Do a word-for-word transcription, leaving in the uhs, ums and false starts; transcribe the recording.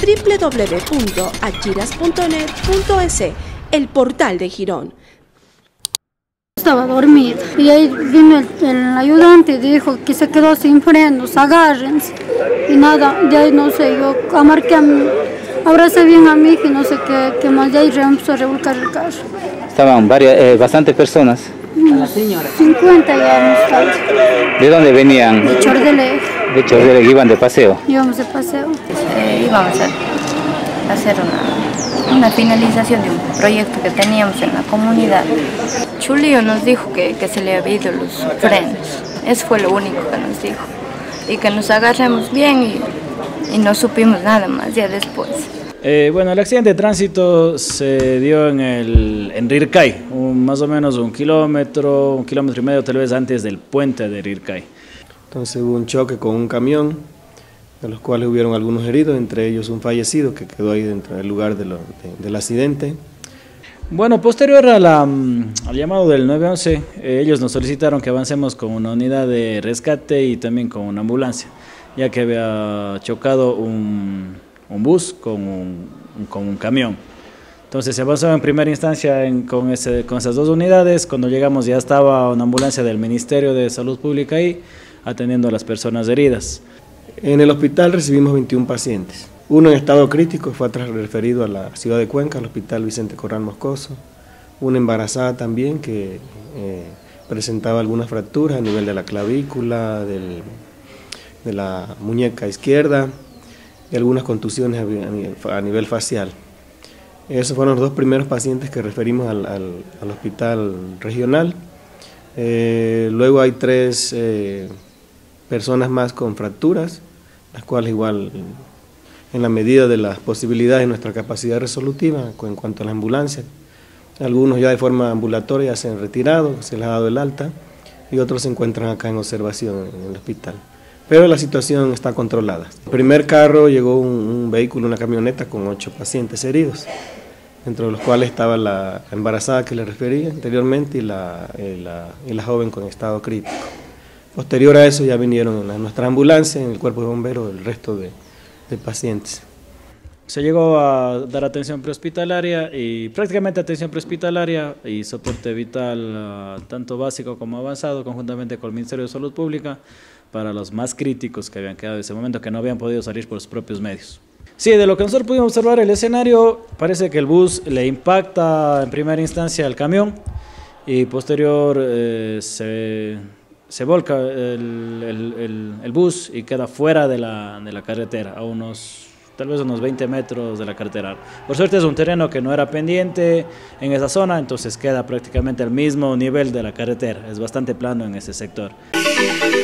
w w w punto achiras punto net punto es, el portal de Girón. Estaba dormida y ahí vino el, el ayudante y dijo que se quedó sin frenos, agárrense. Y nada, de ahí no sé, yo amarqué a mi, abracé bien a mi hija y no sé qué, qué más, de ahí empezó a revolcar el carro. Estaban varias, eh, bastantes personas. cincuenta ya hemos. ¿De dónde venían? De Chordele. De Chordele, iban de paseo. Íbamos de paseo. Eh, íbamos a hacer una, una finalización de un proyecto que teníamos en la comunidad. Chulio nos dijo que, que se le había ido los frenos. Eso fue lo único que nos dijo. Y que nos agarremos bien y, y no supimos nada más ya después. Eh, bueno, el accidente de tránsito se dio en, el, en Rircay, un, más o menos un kilómetro, un kilómetro y medio tal vez antes del puente de Rircay. Entonces hubo un choque con un camión, de los cuales hubieron algunos heridos, entre ellos un fallecido que quedó ahí dentro del lugar de lo, de, del accidente. Bueno, posterior a la, al llamado del nueve once, eh, ellos nos solicitaron que avancemos con una unidad de rescate y también con una ambulancia, ya que había chocado un... un bus con un, con un camión. Entonces se avanzó en primera instancia en, con, ese, con esas dos unidades. Cuando llegamos ya estaba una ambulancia del Ministerio de Salud Pública ahí atendiendo a las personas heridas. En el hospital recibimos veintiún pacientes. Uno en estado crítico fue referido a la ciudad de Cuenca, al hospital Vicente Corral Moscoso. Una embarazada también que eh, presentaba algunas fracturas a nivel de la clavícula, del, de la muñeca izquierda, y algunas contusiones a nivel facial. Esos fueron los dos primeros pacientes que referimos al, al, al hospital regional. Eh, luego hay tres eh, personas más con fracturas, las cuales igual, en la medida de las posibilidades de nuestra capacidad resolutiva en cuanto a la ambulancia, algunos ya de forma ambulatoria se han retirado, se les ha dado el alta, y otros se encuentran acá en observación en el hospital. Pero la situación está controlada. El primer carro llegó un, un vehículo, una camioneta con ocho pacientes heridos, entre los cuales estaba la embarazada que le refería anteriormente y la, y la, y la joven con estado crítico. Posterior a eso ya vinieron en la, nuestra ambulancia, en el cuerpo de bomberos, el resto de, de pacientes. Se llegó a dar atención prehospitalaria y prácticamente atención prehospitalaria y soporte vital uh, tanto básico como avanzado conjuntamente con el Ministerio de Salud Pública para los más críticos que habían quedado en ese momento, que no habían podido salir por sus propios medios. Sí, de lo que nosotros pudimos observar el escenario, parece que el bus le impacta en primera instancia al camión y posterior eh, se, se volca el, el, el, el bus y queda fuera de la, de la carretera, a unos, tal vez unos veinte metros de la carretera. Por suerte es un terreno que no era pendiente en esa zona, entonces queda prácticamente al mismo nivel de la carretera, es bastante plano en ese sector.